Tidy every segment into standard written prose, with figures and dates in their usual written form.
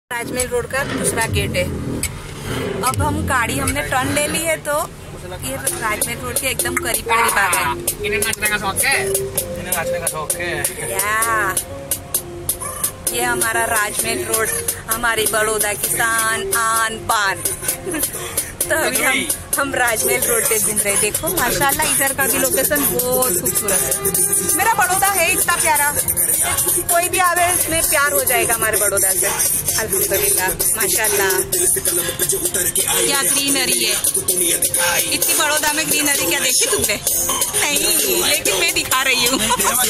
राजमहल road का दूसरा gate है। अब हम गाड़ी हमने टर्न ले ली है तो ये राजमहल रोड के एकदम करीब आ गए। इन्हें नाचने का शौक है, इन्हें नाचने का शौक है। ये हमारा राजमहल रोड, हमारी बड़ौदा की शान आन पान। तो अभी हम राजमहल रोड पे घूम रहे। देखो माशाल्लाह इधर का भी लोकेशन बहुत खूबसूरत है। मेरा बड़ौदा है इतना प्यारा, कोई भी आवे इसमें प्यार हो जाएगा हमारे बड़ौदा से। अल्हम्दुलिल्लाह माशाल्लाह क्या ग्रीनरी है। इतनी बड़ौदा में ग्रीनरी क्या देखी तुमने? नहीं, लेकिन मैं दिखा रही हूँ।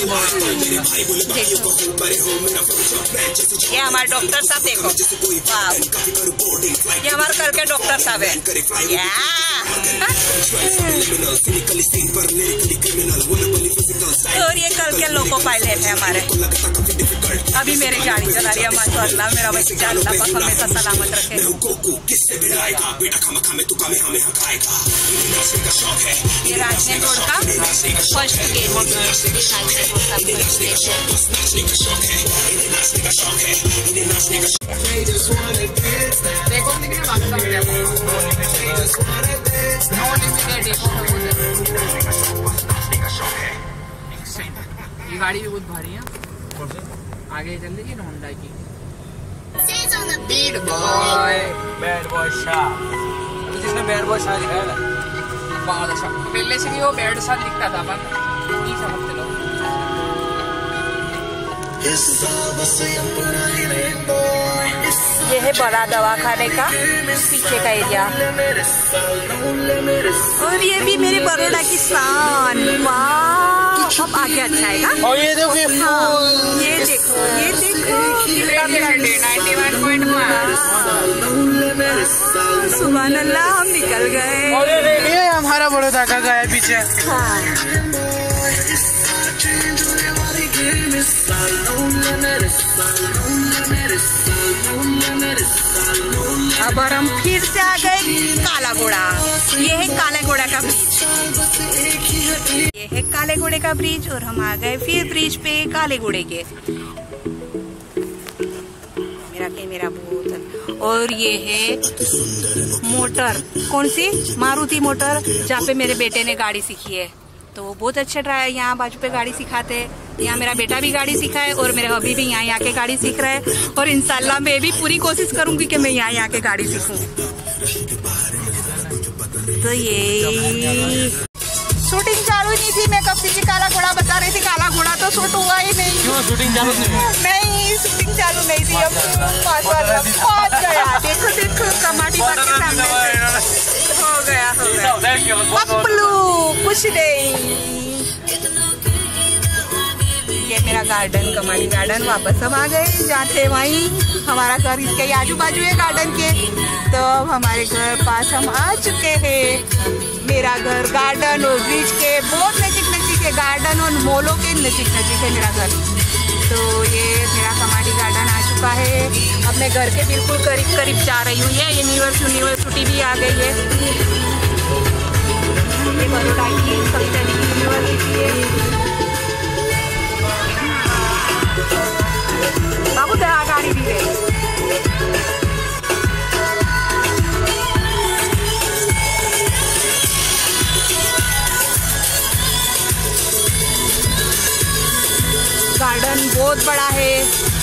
ये हमारे डॉक्टर साहब देखो, ये हमारे घर के डॉक्टर साहब है। और ये कल के लोको पायलट है हमारे। अभी मेरी गाड़ी चला रही है माशाअल्लाह। मेरा बच्चा अल्लाह पाक हमेशा सलामत रखे। ये राजमहल रोड का फर्स्ट गेट ये गाड़ी भी बहुत भारी है। आगे चल रही है होंडा की। बैड बॉय शाह, जिसने बैड बॉय शाह दिखाया था बहुत अच्छा। पहले से भी वो बैड शाह लिखता था, पर नहीं समझते लोग। ये है बड़ा दवाखाने का पीछे का एरिया। और ये भी मेरे बड़ौदा की शान। वाह, अब आगे अच्छा आएगा। और ये देखो, हाँ, ये देखो 91.1। सुभान अल्लाह, हम निकल गए। और ये हमारा बड़ौदा का गया पीछे। हाँ। अब और हम फिर से आ गए काला घोड़ा। ये है काले घोड़ा का ब्रिज, ये है काले घोड़े का ब्रिज। और हम आ गए फिर ब्रिज पे काले घोड़े के। मेरा बहुत। और ये है मोटर, कौन सी? मारुति मोटर, जहाँ पे मेरे बेटे ने गाड़ी सीखी है। तो वो बहुत अच्छे ड्राइवर यहाँ बाजू पे गाड़ी सिखाते हैं। यहाँ मेरा बेटा भी गाड़ी सीखा है और मेरे हबी भी यहाँ आके गाड़ी सीख रहा है। और इंशाल्लाह मैं भी पूरी कोशिश करूंगी कि मैं यहाँ आके गाड़ी सीखूं। तो ये शूटिंग चालू नहीं थी, मैं कब से काला घोड़ा बता रही थी। काला घोड़ा तो शूट हुआ ही नहीं। क्यों शूटिंग चालू नहीं, शूटिंग चालू नहीं थी। अब पहुंच गया। देखो कमाटी बाग के सामने हो गया। पप्पलू कुछ नहीं। ये मेरा गार्डन, कमाटी गार्डन। वापस हम आ गए, जहाँ थे वहीं हमारा घर, इसके आजू बाजू है गार्डन के। तो अब हमारे घर पास हम आ चुके हैं। मेरा घर गार्डन और ब्रिज के बहुत नजीक है। गार्डन और मॉलों के नजीक है मेरा घर। तो ये मेरा कमाटी गार्डन आ चुका है। अब मैं घर के बिल्कुल करीब जा रही हूँ। ये यूनिवर्सिटी भी आ गई है। ये बड़ौदा की यूनिवर्सिटी है। बाबू तेरा गाड़ी भी है। गार्डन बहुत बड़ा है।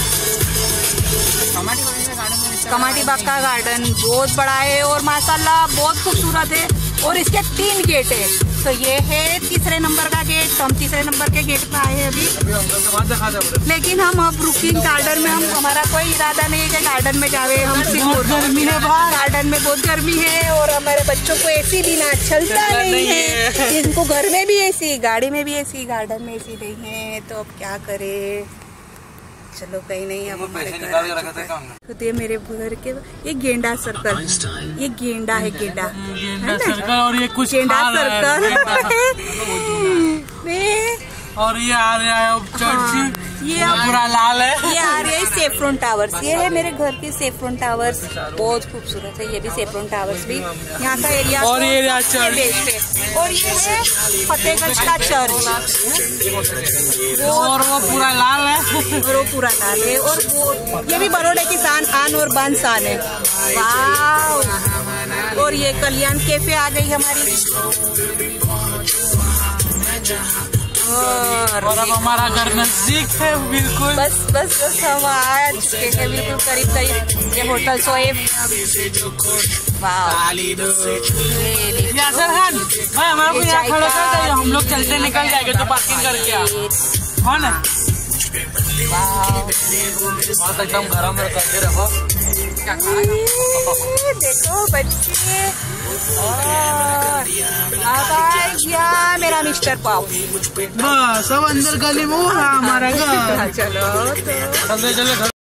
कमाटी बाग का गार्डन बहुत बड़ा है और माशाल्लाह बहुत खूबसूरत है। और इसके 3 गेट है। तो ये है तीसरे नंबर का गेट। तो हम तीसरे नंबर के गेट पे आए हैं अभी। लेकिन हम अब रुकिंग गार्डन में। हमारा कोई इरादा नहीं है कि गार्डन में जावे। हम सिर्फ गर्मी है, गार्डन में बहुत गर्मी है। और हमारे बच्चों को एसी बिना चलता नहीं है। इनको घर में भी एसी, गाड़ी में भी एसी, गार्डन में एसी नहीं है। तो अब क्या करे, चलो कहीं नहीं। अब हमारे घर ये मेरे घर के ये गेंडा सर्कल, ये गेंडा है, गेंडा सर्कल। और ये कुछ गेंडा सर्कल। और ये आ रहा है चर्च। ये पूरा लाल है। ये आ रही है सेफ्रॉन टावर्स। ये है मेरे घर के सेफ्रॉन टावर्स, बहुत खूबसूरत है। ये भी सेफ्रॉन टावर्स भी यहाँ का एरिया। और ये चर्च है। और ये है फतेहगंज का चर्च, और वो पूरा लाल है। और वो पूरा लाल है। और वो ये भी बड़ौदा की शान, आन और बान शान है। वाह। और ये कल्याण कैफे आ गई हमारी। और अब हमारा घर नजदीक है बिल्कुल। बस बस बस हम आ चुके हैं बिल्कुल करीब करीब। ये होटल शोएब। यासर खान भाई हमारे को यहाँ खड़ा कर दे, हम लोग चलते निकल जाएंगे तो पार्किंग करके आ। कौन है? बहुत एकदम गरम करके रखो। देखो बच्चे, या मेरा मिस्टर पाव। बस अब अंदर गली में हमारा घर। चलो तो चलो।